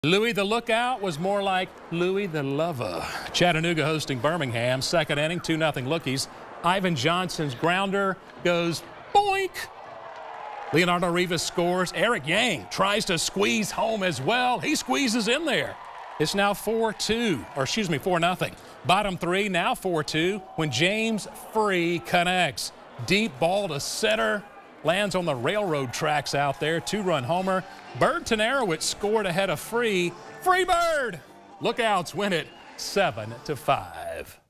Louis the Lookout was more like Louis the Lover. Chattanooga hosting Birmingham. Second inning, 2-0 Lookies. Ivan Johnson's grounder goes boink. Leonardo Rivas scores. Eric Yang tries to squeeze home as well. He squeezes in there. It's now 4-0. Bottom three, now 4-2 when James Free connects. Deep ball to center. Lands on the railroad tracks out there. Two-run homer. Bird Tanarowitz scored ahead of Free. Free Bird! Lookouts win it 7-5.